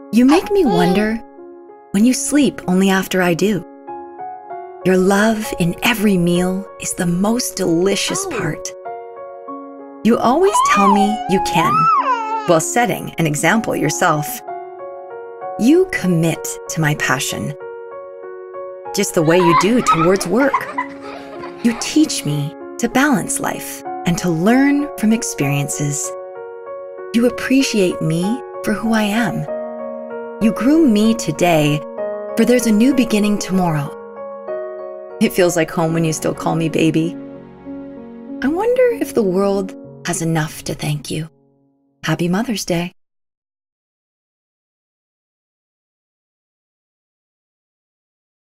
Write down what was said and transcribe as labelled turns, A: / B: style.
A: You make me wonder when you sleep only after I do. Your love in every meal is the most delicious part. You always tell me you can, while setting an example yourself. You commit to my passion, just the way you do towards work. You teach me to balance life and to learn from experiences. You appreciate me for who I am. You groom me today, for there's a new beginning tomorrow. It feels like home when you still call me baby. I wonder if the world has enough to thank you. Happy Mother's Day.